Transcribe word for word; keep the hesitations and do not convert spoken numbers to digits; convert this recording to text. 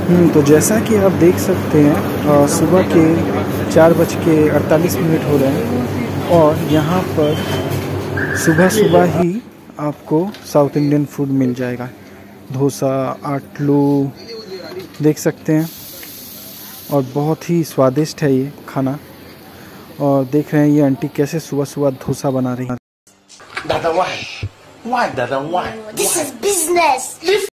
हम्म तो जैसा कि आप देख सकते हैं सुबह के चार बज के अड़तालीस मिनट हो रहे हैं और यहाँ पर सुबह सुबह ही आपको साउथ इंडियन फूड मिल जाएगा। डोसा, आटलू देख सकते हैं और बहुत ही स्वादिष्ट है ये खाना। और देख रहे हैं ये आंटी कैसे सुबह सुबह डोसा बना रही है। दादा why? Why दादा why? This is business.